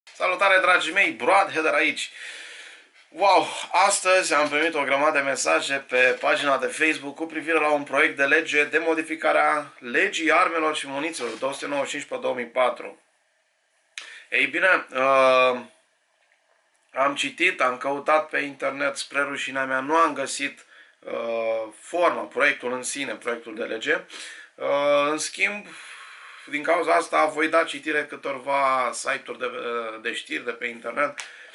Salutare, dragii mei, Broadheader aici. Wow, astăzi am primit o grămadă de mesaje pe pagina de Facebook cu privire la un proiect de lege de modificare a legii armelor și munițiilor 295 pe 2004. Ei bine, am citit, am căutat pe internet, spre rușinea mea, nu am găsit forma, proiectul în sine, proiectul de lege. În schimb, din cauza asta voi da citire câtorva site-uri de știri de pe internet.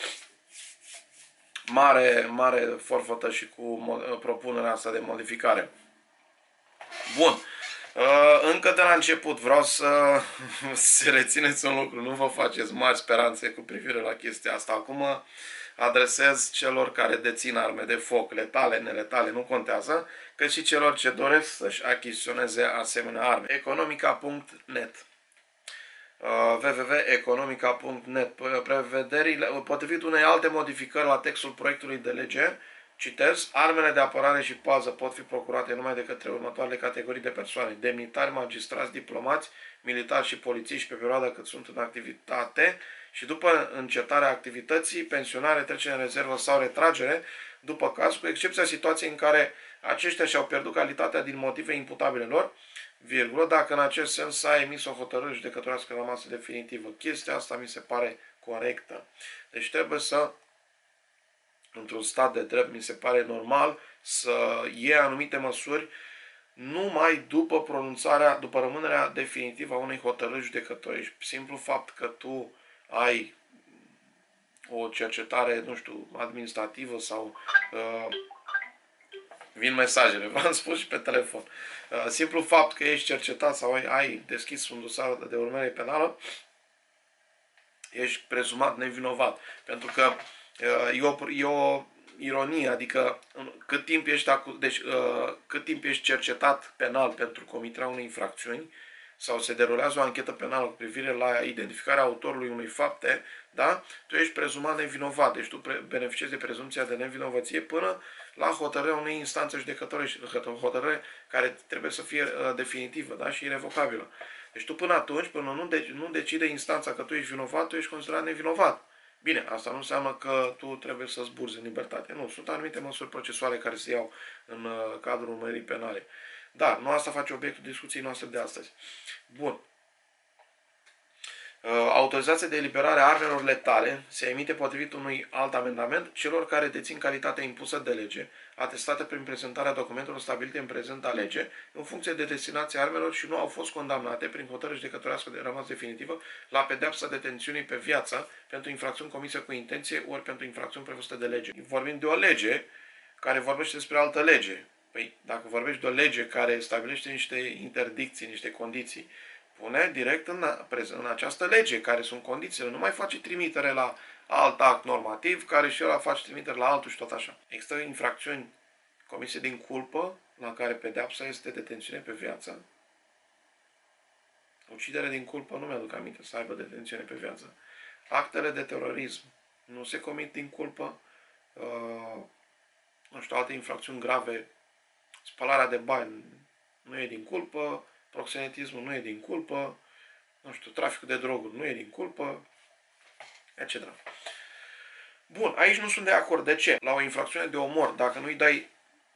Mare forfătă și cu propunerea asta de modificare. Bun. Încă de la început vreau să rețineți un lucru. Nu vă faceți mari speranțe cu privire la chestia asta. Acum adresez celor care dețin arme de foc, letale, neletale, nu contează, cât și celor ce doresc să-și achiziționeze asemenea arme. Economica.net www.economica.net. Prevederile, potrivit unei alte modificări la textul proiectului de lege, citez, armele de apărare și pază pot fi procurate numai de către următoarele categorii de persoane: demnitari, magistrați, diplomați, militari și polițiști pe perioada cât sunt în activitate și după încetarea activității, pensionare, trecere în rezervă sau retragere, după caz, cu excepția situației în care aceștia și-au pierdut calitatea din motive imputabile lor, virgulă, dacă în acest sens s-a emis o hotărâre judecătorească la masă definitivă. Chestia asta mi se pare corectă. Deci trebuie să, într-un stat de drept, mi se pare normal să iei anumite măsuri numai după pronunțarea, după rămânerea definitivă a unei hotărâri judecătorești. Simplu fapt că tu ai o cercetare, nu știu, administrativă sau vin mesajele, v-am spus și pe telefon. Simplu fapt că ești cercetat sau ai deschis un dosar de urmărire penală, ești prezumat nevinovat. Pentru că e o ironie, adică cât timp cât timp ești cercetat penal pentru comiterea unei infracțiuni sau se derulează o anchetă penală cu privire la identificarea autorului unei fapte, da? Tu ești prezumat nevinovat, deci tu beneficiezi de prezumția de nevinovăție până la hotărârea unei instanțe judecătorești, hotărâre care trebuie să fie definitivă, da? Și irrevocabilă. Deci tu până atunci, până nu decide instanța că tu ești vinovat, tu ești considerat nevinovat. Bine, asta nu înseamnă că tu trebuie să zburzi în libertate. Nu, sunt anumite măsuri procesuale care se iau în cadrul urmăririi penale. Dar nu asta face obiectul discuției noastre de astăzi. Bun. Autorizația de eliberare a armelor letale se emite potrivit unui alt amendament celor care dețin calitatea impusă de lege, atestată prin prezentarea documentelor stabilite în prezenta lege, în funcție de destinația armelor și nu au fost condamnate prin hotărâre judecătorească de rămas definitivă la pedeapsa detențiunii pe viață pentru infracțiuni comise cu intenție ori pentru infracțiuni prevăzute de lege. Vorbim de o lege care vorbește despre altă lege. Păi, dacă vorbești de o lege care stabilește niște interdicții, niște condiții, pune direct în această lege care sunt condițiile. Nu mai face trimitere la alt act normativ care și ăla face trimitere la altul și tot așa. Există infracțiuni comise din culpă la care pedeapsa este detențiune pe viață. Ucidere din culpă nu mi-aduc aminte să aibă detențiune pe viață. Actele de terorism nu se comit din culpă. Nu știu, alte infracțiuni grave, spălarea de bani nu e din culpă, proxenetismul nu e din culpă, nu știu, traficul de droguri nu e din culpă, etc. Bun, aici nu sunt de acord. De ce? La o infracțiune de omor, dacă nu-i dai,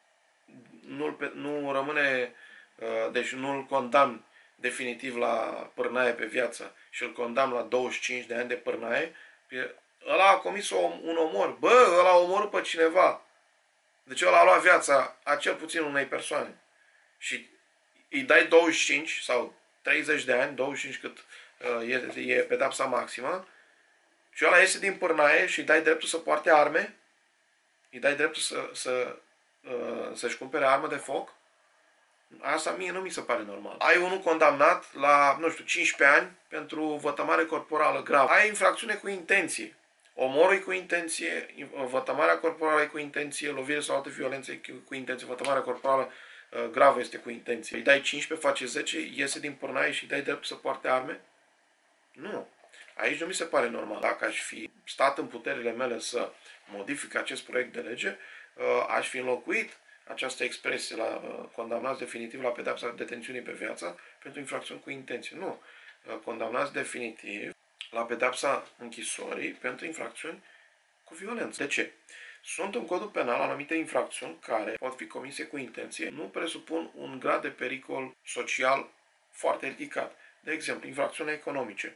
nu rămâne, deci nu-l condamn definitiv la pârnaie pe viață și îl condamn la 25 de ani de pârnaie, ăla a comis un omor. Bă, ăla a omorât pe cineva. Deci ăla a luat viața a cel puțin unei persoane. Și îi dai 25 sau 30 de ani, 25 cât e pedapsa maximă, și ăla iese din pârnaie și îi dai dreptul să poarte arme, îi dai dreptul să-și cumpere armă de foc, asta mie nu mi se pare normal. Ai unul condamnat la, nu știu, 15 ani pentru vătămare corporală gravă. Ai infracțiune cu intenție. Omorul e cu intenție, vătămarea corporală e cu intenție, lovire sau alte violențe cu intenție, vătămarea corporală gravă este cu intenție. Îi dai 15, face 10, iese din pârnaie și îi dai dreptul să poarte arme? Nu. Aici nu mi se pare normal. Dacă aș fi stat în puterile mele să modific acest proiect de lege, aș fi înlocuit această expresie la condamnați definitiv la pedepsa detențiunii pe viață pentru infracțiuni cu intenție. Nu. Condamnați definitiv la pedepsa închisorii pentru infracțiuni cu violență. De ce? Sunt în codul penal anumite infracțiuni care pot fi comise cu intenție, nu presupun un grad de pericol social foarte ridicat. De exemplu, infracțiuni economice,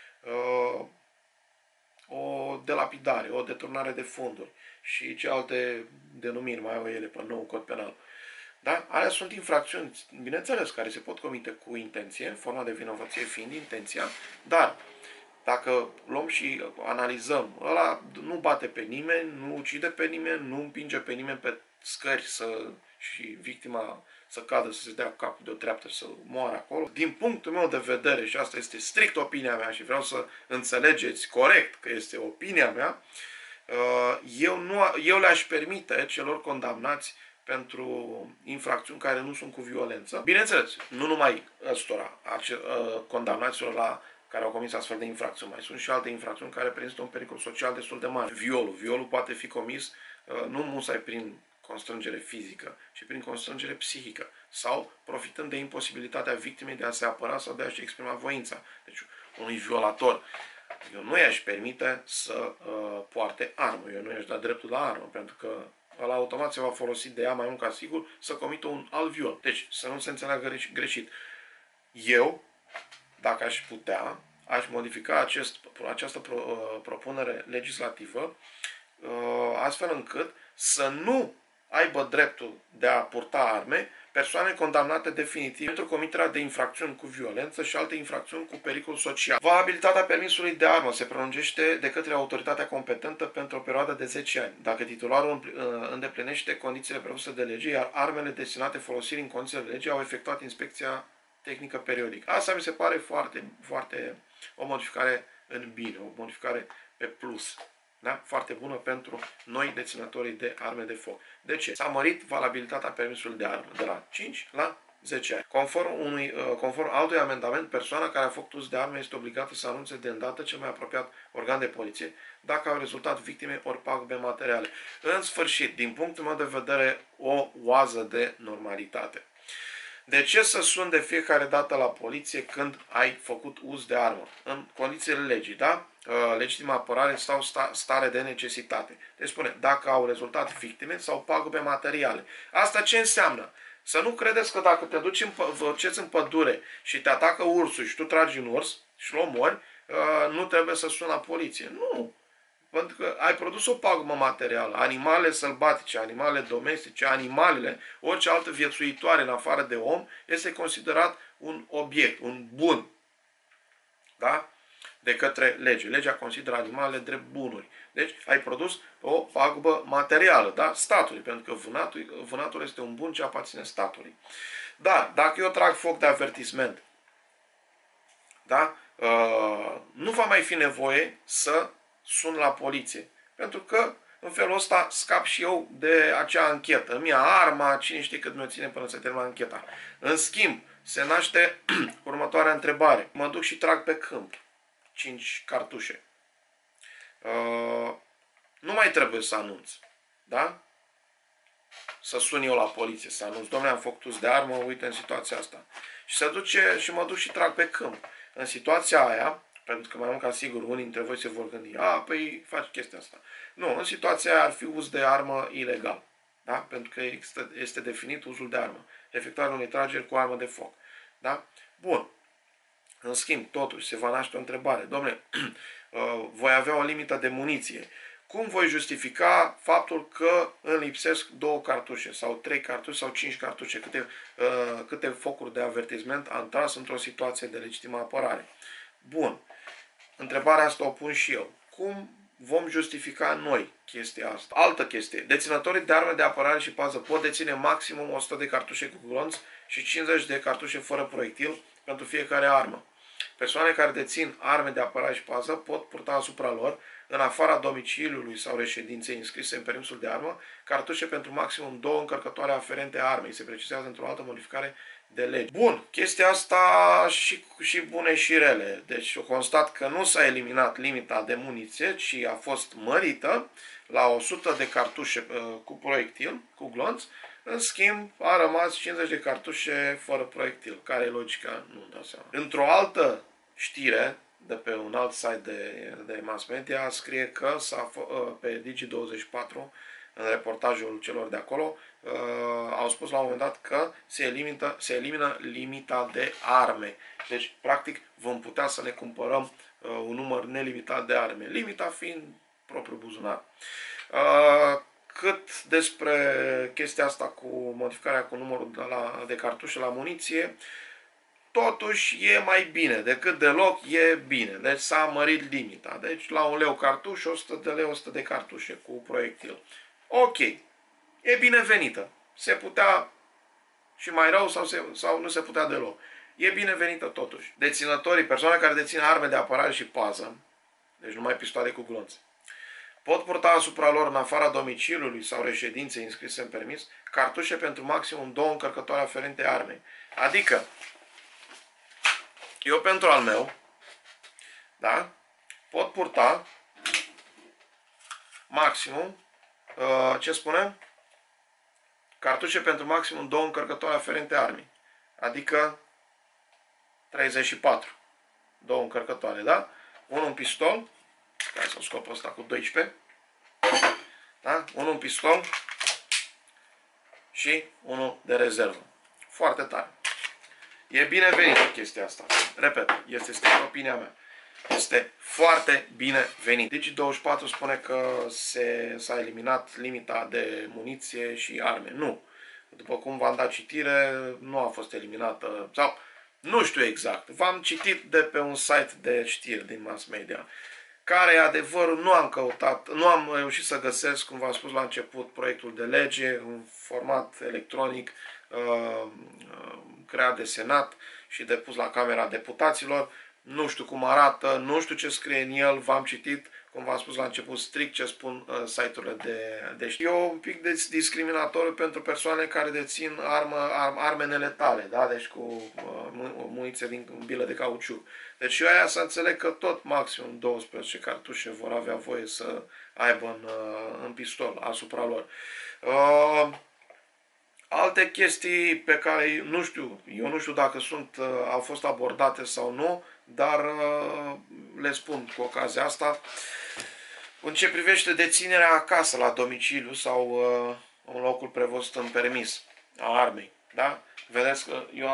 o delapidare, o deturnare de fonduri și ce alte denumiri mai au ele pe nou cod penal. Da? Alea sunt infracțiuni, bineînțeles, care se pot comite cu intenție, forma de vinovăție fiind intenția, dar dacă luăm și analizăm, ăla nu bate pe nimeni, nu ucide pe nimeni, nu împinge pe nimeni pe scări și victima să cadă, să se dea capul de o treaptă și să moară acolo. Din punctul meu de vedere, și asta este strict opinia mea și vreau să înțelegeți corect că este opinia mea, eu le-aș permite celor condamnați pentru infracțiuni care nu sunt cu violență. Bineînțeles, nu numai ăstora, condamnaților care au comis astfel de infracțiuni. Mai sunt și alte infracțiuni care prezintă un pericol social destul de mare. Violul poate fi comis nu musai prin constrângere fizică, ci prin constrângere psihică sau profitând de imposibilitatea victimei de a se apăra sau de a-și exprima voința. Deci unui violator, eu nu i-aș permite să poarte armă, eu nu i-aș da dreptul la armă, pentru că ăla automat se va folosi de ea mai mult ca sigur să comită un alt viol. Deci, să nu se înțeleagă greșit. Eu, dacă aș putea, aș modifica această propunere legislativă astfel încât să nu aibă dreptul de a purta arme persoane condamnate definitiv pentru comiterea de infracțiuni cu violență și alte infracțiuni cu pericol social. Valabilitatea permisului de armă se prelungește de către autoritatea competentă pentru o perioadă de 10 ani, dacă titularul îndeplinește condițiile prevăzute de lege, iar armele destinate folosirii în condițiile de lege au efectuat inspecția tehnică periodică. Asta mi se pare foarte o modificare în bine, o modificare pe plus. Da? Foarte bună pentru noi deținătorii de arme de foc. De ce? S-a mărit valabilitatea permisului de armă de la 5 la 10 ani. Conform altui amendament, persoana care a făcut uz de arme este obligată să anunțe de îndată cel mai apropiat organ de poliție dacă au rezultat victime ori pagube materiale. În sfârșit, din punctul meu de vedere, o oază de normalitate. De ce să suni de fiecare dată la poliție când ai făcut uz de armă? În condițiile legii, da? Legitimă apărare sau stare de necesitate. Deci spune, dacă au rezultat victime sau pagube materiale. Asta ce înseamnă? Să nu credeți că dacă te duci în pădure și te atacă ursul și tu tragi în urs și-l omori, nu trebuie să suni la poliție. Nu! Pentru că ai produs o pagubă materială. Animalele sălbatice, animalele domestice, animalele, orice altă viețuitoare în afară de om, este considerat un obiect, un bun. Da? De către lege. Legea consideră animalele drept bunuri. Deci ai produs o pagubă materială, da? Statului, pentru că vânatul este un bun ce aparține statului. Dar, dacă eu trag foc de avertisment, da? Nu va mai fi nevoie să sun la poliție. Pentru că în felul ăsta scap și eu de acea anchetă. Îmi ia arma, cine știe cât mi-o ține până se termină ancheta. În schimb, se naște următoarea întrebare. Mă duc și trag pe câmp 5 cartușe. Nu mai trebuie să anunț. Da? Să sun eu la poliție, să anunț. Dom'le, am făcut uz de armă, uite în situația asta. Și se duce și mă duc și trag pe câmp. În situația aia, pentru că mai mult ca sigur unii dintre voi se vor gândi, păi faci chestia asta. Nu, în situația aia ar fi uz de armă ilegal. Da? Pentru că este definit uzul de armă. Efectuarea unei trageri cu armă de foc. Da? Bun. În schimb, totuși, se va naște o întrebare. Dom'le, voi avea o limită de muniție. Cum voi justifica faptul că îmi lipsesc 2 cartușe sau 3 cartușe sau 5 cartușe? Câte focuri de avertisment am tras într-o situație de legitimă apărare? Bun. Întrebarea asta o pun și eu. Cum vom justifica noi chestia asta? Altă chestie. Deținătorii de arme de apărare și pază pot deține maximum 100 de cartușe cu glonț și 50 de cartușe fără proiectil pentru fiecare armă. Persoane care dețin arme de apărare și pază pot purta asupra lor, în afara domiciliului sau reședinței înscrise în permisul de armă, cartușe pentru maximum 2 încărcătoare aferente armei. Se precizează într-o altă modificare de lege. Bun, chestia asta și bune și rele. Deci eu constat că nu s-a eliminat limita de muniție, ci a fost mărită la 100 de cartușe cu proiectil, cu glonț. În schimb, a rămas 50 de cartușe fără proiectil. Care e logica? Nu-mi dau seama. Într-o altă știre, de pe un alt site de mass media, scrie că pe Digi24, în reportajul celor de acolo, au spus la un moment dat că se elimină limita de arme. Deci, practic, vom putea să ne cumpărăm un număr nelimitat de arme. Limita fiind propriul buzunar. Cât despre chestia asta cu modificarea cu numărul de cartușe la muniție, totuși e mai bine decât deloc, e bine. Deci s-a mărit limita. Deci la 1 leu cartuș, 100 de lei, 100 de cartușe cu proiectil. Ok. E binevenită. Se putea și mai rău sau nu se putea deloc. E binevenită totuși. Deținătorii, persoane care dețin arme de apărare și pază, deci numai pistoale cu glonțe, pot purta asupra lor, în afara domiciliului sau reședinței înscrise în permis, cartușe pentru maximum 2 încărcătoare aferente armei. Adică, eu pentru al meu, da, pot purta maximum, ce spunem? Cartușe pentru maximum 2 încărcătoare aferente armei. Adică 34. 2 încărcătoare, da? Unul în pistol. Hai să scop ăsta cu 12. Da? Unul în pistol și unul de rezervă. Foarte tare. E binevenită chestia asta. Repet, este opinia mea. Este foarte binevenit. Digi24 spune că s-a eliminat limita de muniție și arme. Nu. După cum v-am dat citire, nu a fost eliminată. Sau, nu știu exact. V-am citit de pe un site de știri din mass media. Care, adevărul, nu am căutat, nu am reușit să găsesc, cum v-am spus la început, proiectul de lege în format electronic creat de Senat și depus la Camera Deputaților. Nu știu cum arată, nu știu ce scrie în el, v-am citit, cum v-am spus la început, strict ce spun site-urile de știri. E un pic discriminatoriu pentru persoane care dețin arme neletale, da? Deci cu muniție din bilă de cauciuc. Deci eu aia să înțeleg că tot maximum 12 cartușe vor avea voie să aibă în pistol asupra lor. Alte chestii pe care nu știu, eu nu știu dacă au fost abordate sau nu, dar le spun cu ocazia asta. În ce privește deținerea acasă, la domiciliu sau în locul prevăzut în permis a armei, da? Vedeți că eu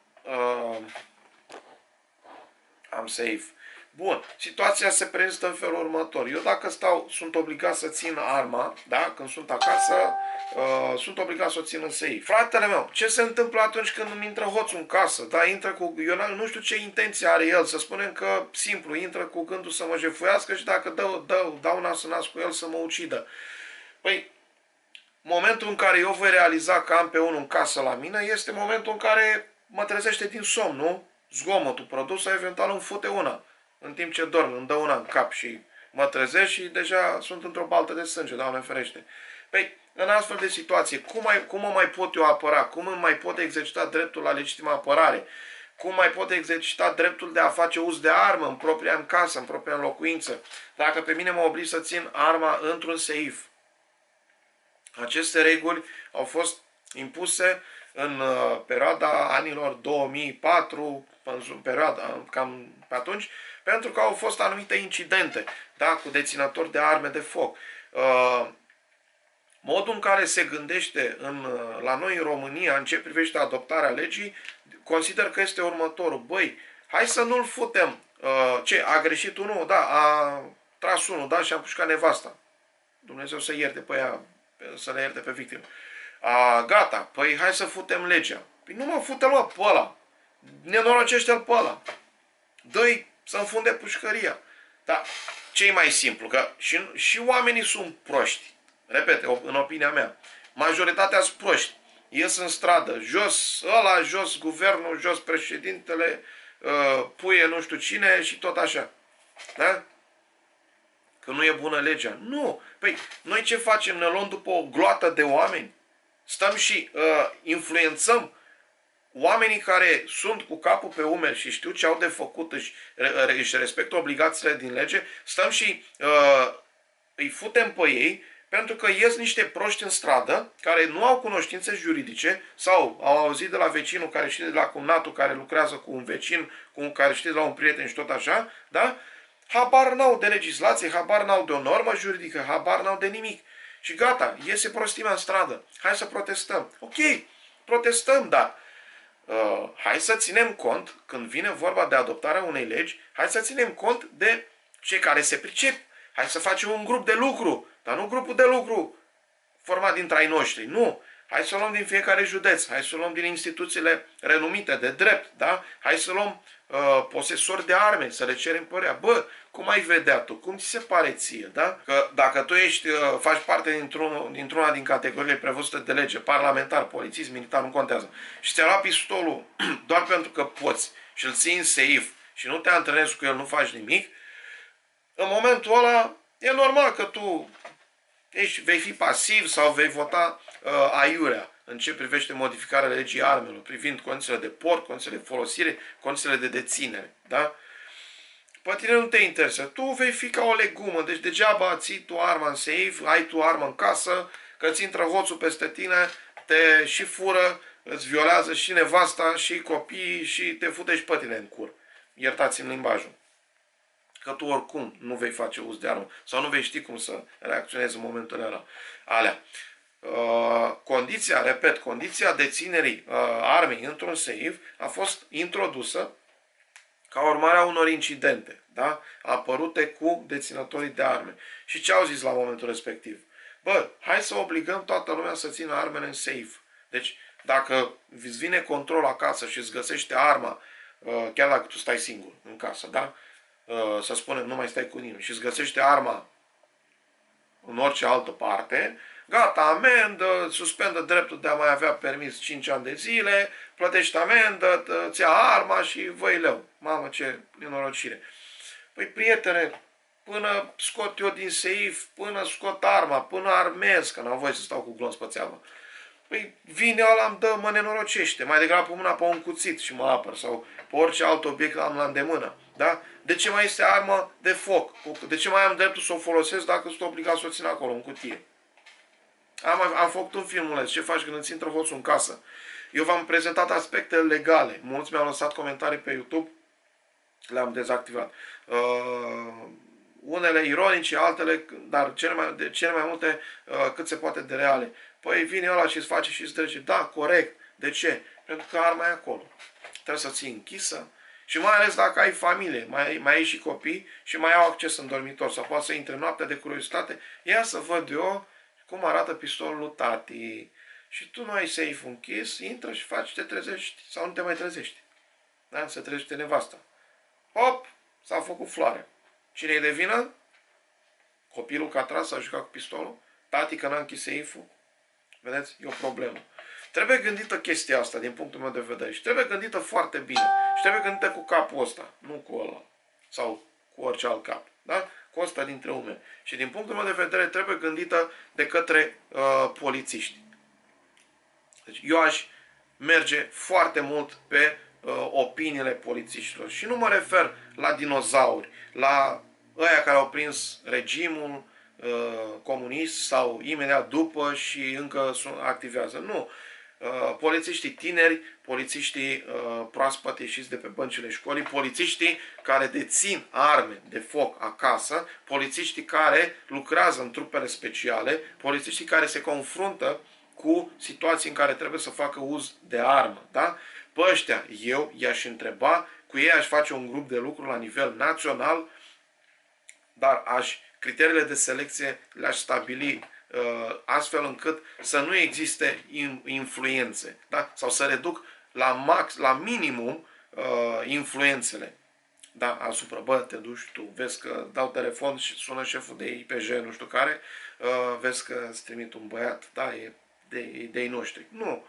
am safe. Bun, situația se prezintă în felul următor. Eu dacă sunt obligat să țin arma, da? Când sunt acasă, sunt obligat să o țin în safe. Fratele meu, ce se întâmplă atunci când îmi intră hoțul în casă? Da? Intră cu, eu nu știu ce intenție are el, să spunem că simplu, intră cu gândul să mă jefuiască și dacă dau nas în nas cu el să mă ucidă. Păi, momentul în care eu voi realiza că am pe unul în casă la mine este momentul în care mă trezește din somn, nu? Zgomotul produs sau eventual îmi fute una. În timp ce dorm, îmi dă una în cap și mă trezesc și deja sunt într-o baltă de sânge, Doamne ferește. Păi, în astfel de situație, cum mă mai pot eu apăra? Cum îmi mai pot exercita dreptul la legitimă apărare? Cum mai pot exercita dreptul de a face uz de armă în propria în casă, în propria locuință? Dacă pe mine mă oblig să țin arma într-un safe. Aceste reguli au fost impuse în perioada anilor 2004, perioada cam pe atunci, pentru că au fost anumite incidente, da, cu deținători de arme de foc. Modul în care se gândește la noi în România în ce privește adoptarea legii, consider că este următorul. Băi, hai să nu-l futem. A greșit unul? Da, a tras unul, da, și a împușcat nevasta. Dumnezeu să ierte pe ea, să le ierte pe victime. Gata, păi hai să futem legea. Păi nu mă fute, mă, pe ăla. Nenorocește-l pe ăla. Dă-i să înfunde pușcăria. Dar ce-i mai simplu? Că și oamenii sunt proști. Repet, în opinia mea. Majoritatea sunt proști. Ies în stradă, jos ăla, jos guvernul, jos președintele, puie nu știu cine și tot așa. Da? Că nu e bună legea. Nu. Păi, noi ce facem? Ne luăm după o gloată de oameni? Stăm și influențăm oamenii care sunt cu capul pe umeri și știu ce au de făcut, își respectă obligațiile din lege, stăm și îi futem pe ei Pentru că ies niște proști în stradă care nu au cunoștințe juridice sau au auzit de la vecinul care știe, de la cumnatul care lucrează cu un vecin, cu care știe de la un prieten și tot așa, da? Habar n-au de legislație, habar n-au de o normă juridică, habar n-au de nimic. Și gata, iese prostimea în stradă. Hai să protestăm. Ok, protestăm, dar hai să ținem cont, când vine vorba de adoptarea unei legi, hai să ținem cont de cei care se pricep. Hai să facem un grup de lucru, dar nu grupul de lucru format dintre ai noștri, nu. Hai să o luăm din fiecare județ, hai să o luăm din instituțiile renumite de drept, da? Hai să luăm posesori de arme, să le cerem părerea. Bă, cum ai vedea tu? Cum ți se pare ție, da? Că dacă tu faci parte dintr-una din categoriile prevăzute de lege, parlamentar, polițist, militar, nu contează, și ți-a luat pistolul doar pentru că poți și îl ții în safe și nu te antrenezi cu el, nu faci nimic, în momentul ăla e normal că tu vei fi pasiv sau vei vota aiurea în ce privește modificarea legii armelor, privind condițiile de port, condițiile de folosire, condițiile de deținere. Da? Pe tine nu te interesează. Tu vei fi ca o legumă, deci degeaba ții tu arma în safe, ai tu armă în casă, că ți intră hoțul peste tine, te și fură, îți violează și nevasta, și copiii, și te fute și pe tine în cur. Iertați-mi limbajul. Că tu oricum nu vei face uz de armă sau nu vei ști cum să reacționezi în momentul alea. Condiția deținerii armei într-un safe a fost introdusă ca urmare a unor incidente, da? Apărute cu deținătorii de arme. Și ce au zis la momentul respectiv? Bă, hai să obligăm toată lumea să țină armele în safe. Deci, dacă îți vine control acasă și îți găsește arma, chiar dacă tu stai singur în casă, da? Să spunem, nu mai stai cu nimeni și îți găsește arma în orice altă parte, gata, amendă, suspendă dreptul de a mai avea permis 5 ani de zile, plătești amendă, îți ia arma și văi leu. Mamă, ce nenorocire. Păi, prietene, până scot eu din safe, până scot arma, până armez, că n-am voie să stau cu glonț pe țeavă, păi vine ăla, îmi dă, mă nenorocește, mai degrabă pun mâna pe un cuțit și mă apăr, sau pe orice alt obiect am la îndemână. Da? De ce mai este armă de foc? De ce mai am dreptul să o folosesc dacă sunt obligat să o țin acolo, în cutie? Am făcut un filmuleț, ce faci când îți intră hoțul în casă? Eu v-am prezentat aspectele legale. Mulți mi-au lăsat comentarii pe YouTube, le-am dezactivat. Unele ironice, altele, dar cele mai multe cât se poate de reale. Păi vine ăla și îți face și îți trece. Da, corect. De ce? Pentru că arma e acolo. Trebuie să ții închisă și mai ales dacă ai familie, mai ai și copii și mai au acces în dormitor sau poate să intre noaptea de curiozitate, ia să văd eu cum arată pistolul lui tati. Și tu nu ai safe închis, intră și faci, te trezești sau nu te mai trezești. Da? Se trezește nevasta. Hop, s-a făcut floare. Cine e de vină? Copilul că a tras, a jucat cu pistolul? Tati că n-a închis safe-ul? Vedeți? E o problemă. Trebuie gândită chestia asta din punctul meu de vedere și trebuie gândită foarte bine. Și trebuie gândită cu capul ăsta, nu cu ăla. Sau cu orice alt cap. Da? Cu ăsta dintre umeri. Și din punctul meu de vedere trebuie gândită de către polițiști. Deci eu aș merge foarte mult pe opiniile polițiștilor. Și nu mă refer la dinozauri, la ăia care au prins regimul comunist sau imediat după și încă activează. Nu. Polițiștii tineri, polițiștii proaspăt ieșiți de pe băncile școlii, polițiștii care dețin arme de foc acasă, polițiștii care lucrează în trupele speciale, polițiștii care se confruntă cu situații în care trebuie să facă uz de armă. Da? Pe ăștia eu i-aș întreba, cu ei aș face un grup de lucru la nivel național, dar criteriile de selecție le-aș stabili astfel încât să nu existe influențe, da? Sau să reduc la minimum influențele, da? Asupra, bă, te duci tu, vezi că dau telefon și sună șeful de IPJ, nu știu care, vezi că îți trimit un băiat, da, e de-ai noștri. Nu.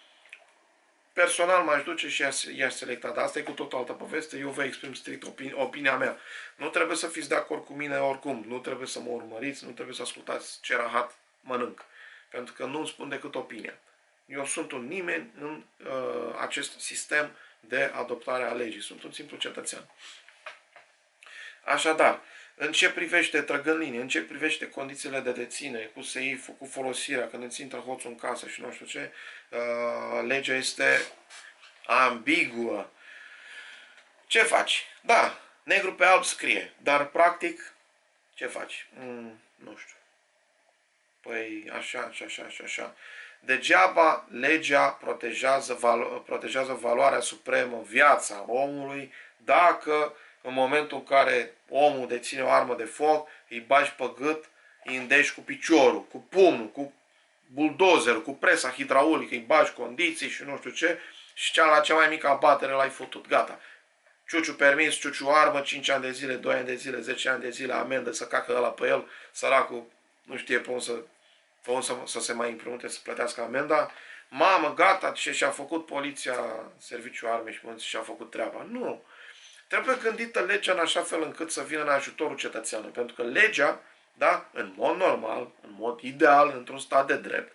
Personal m-aș duce și i-aș selecta, dar asta e cu tot o altă poveste, eu vă exprim strict opinia mea. Nu trebuie să fiți de acord cu mine oricum, nu trebuie să mă urmăriți, nu trebuie să ascultați ce rahat mănânc, pentru că nu îmi spun decât opinia. Eu sunt un nimeni în acest sistem de adoptare a legii, sunt un simplu cetățean. Așadar, În ce privește, trăgând linie, în ce privește condițiile de deținere, cu seiful, cu folosirea, când îți intră hoțul în casă și nu știu ce, legea este ambiguă. Ce faci? Da, negru pe alb scrie, dar practic, ce faci? Nu știu. Păi așa și așa și așa. Degeaba legea protejează valoarea supremă, viața omului, dacă în momentul în care omul deține o armă de foc, îi bagi pe gât, îi îndești cu piciorul, cu pumnul, cu buldozerul, cu presa hidraulică, îi bagi condiții și nu știu ce, și la cea mai mică abatere l-ai făcut. Gata. Ciuciu permis, ciuciu armă, 5 ani de zile, 2 ani de zile, 10 ani de zile, amendă, să cacă ăla pe el, săracul nu știe pe unde să se mai împrumute să plătească amenda. Mamă, gata, ce și-a făcut poliția, serviciul armei și și-a făcut treaba. Nu. Trebuie gândită legea în așa fel încât să vină în ajutorul cetățeanului. Pentru că legea, da, în mod normal, în mod ideal, într-un stat de drept,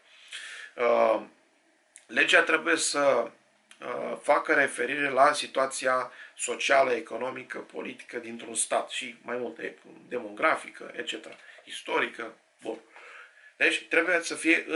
legea trebuie să facă referire la situația socială, economică, politică dintr-un stat și mai multe, demografică, etc., istorică, bun. Deci trebuie să fie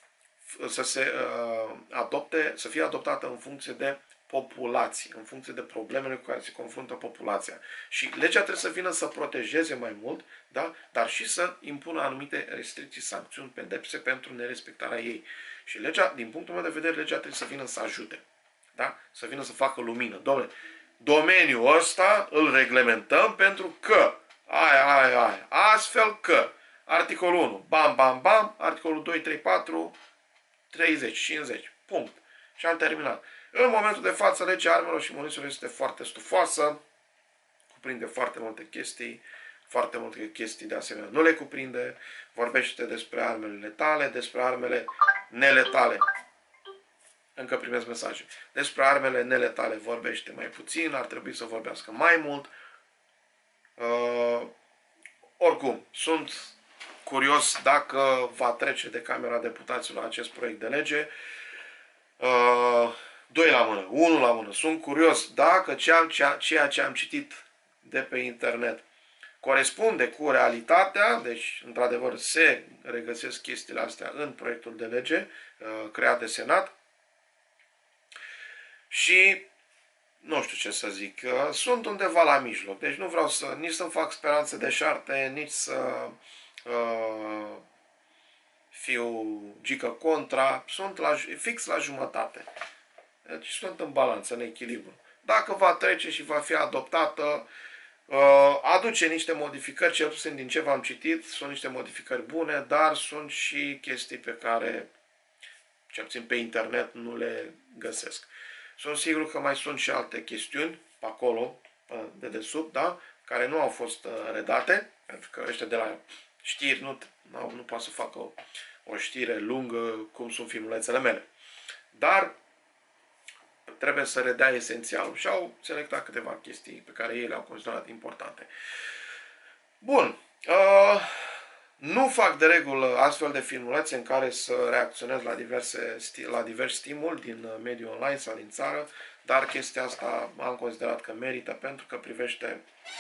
să fie adoptată în funcție de populație, în funcție de problemele cu care se confruntă populația. Și legea trebuie să vină să protejeze mai mult, da? Dar și să impună anumite restricții, sancțiuni, pedepse pentru nerespectarea ei. Și legea, din punctul meu de vedere, legea trebuie să vină să ajute. Da? Să vină să facă lumină. Dom'le, domeniul ăsta îl reglementăm pentru că astfel că articolul 1, bam, bam, bam, articolul 2, 3, 4, 30, 50, punct. Și am terminat. În momentul de față, legea armelor și munițiilor este foarte stufoasă, cuprinde foarte multe chestii de asemenea nu le cuprinde, vorbește despre armele letale, despre armele neletale. Încă primesc mesaje. Despre armele neletale vorbește mai puțin, ar trebui să vorbească mai mult. Oricum, sunt curios dacă va trece de Camera Deputaților acest proiect de lege. 2 la mână, 1 la mână. Sunt curios dacă ceea ce am citit de pe internet corespunde cu realitatea, deci într-adevăr se regăsesc chestiile astea în proiectul de lege creat de Senat. Și nu știu ce să zic, sunt undeva la mijloc, deci nu vreau nici să-mi fac speranțe deșarte, nici să fiu gică contra, sunt fix la jumătate. Deci sunt în balanță, în echilibru. Dacă va trece și va fi adoptată, aduce niște modificări, cel puțin din ce v-am citit, sunt niște modificări bune, dar sunt și chestii pe care, cel puțin pe internet, nu le găsesc. Sunt sigur că mai sunt și alte chestiuni pe acolo, de desubt, da? Care nu au fost redate, pentru că ăștia de la știri nu pot să facă o știre lungă cum sunt filmulețele mele. Dar trebuie să redea esențialul și au selectat câteva chestii pe care ei le-au considerat importante. Bun. Nu fac de regulă astfel de filmulețe în care să reacționez la diversi stimuli din mediul online sau din țară, dar chestia asta am considerat că merită pentru că privește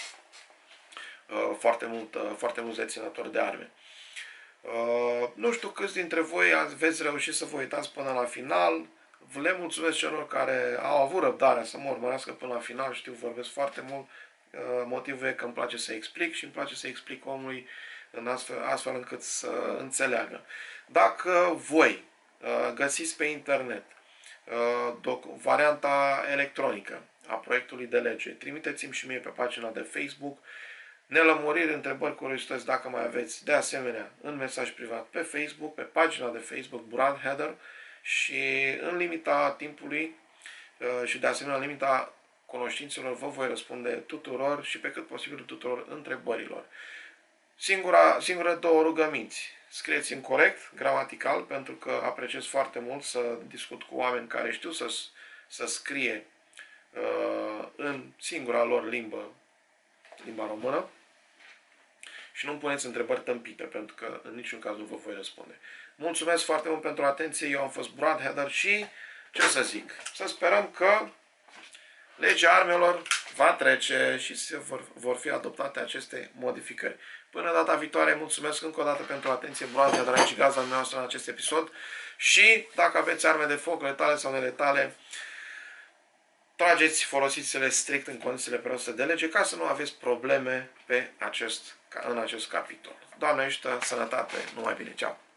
foarte mulți deținători de arme. Nu știu câți dintre voi veți reuși să vă uitați până la final. Le mulțumesc celor care au avut răbdarea să mă urmărească până la final. Știu, vorbesc foarte mult. Motivul e că îmi place să explic și îmi place să explic omului astfel încât să înțeleagă. Dacă voi găsiți pe internet varianta electronică a proiectului de lege, trimiteți-mi și mie pe pagina de Facebook nelămuriri, întrebări, curiozități, dacă mai aveți, de asemenea, în mesaj privat pe Facebook, pe pagina de Facebook Brad Heather și în limita timpului și de asemenea în limita cunoștințelor vă voi răspunde tuturor și pe cât posibil tuturor întrebărilor. Singure 2 rugăminți. Scrieți-mi corect, gramatical, pentru că apreciez foarte mult să discut cu oameni care știu să scrie în singura lor limbă, limba română, și nu-mi puneți întrebări tâmpite, pentru că în niciun caz nu vă voi răspunde. Mulțumesc foarte mult pentru atenție, eu am fost Brad Heather și, ce să zic, să sperăm că legea armelor va trece și vor fi adoptate aceste modificări. Până data viitoare, mulțumesc încă o dată pentru atenție, broaznia, dragi, gazda noastră în acest episod și dacă aveți arme de foc letale sau neletale, trageți, folosiți-le strict în condițiile prevăzute de lege ca să nu aveți probleme în acest capitol. Doamne ajută, sănătate, numai bine, ceau!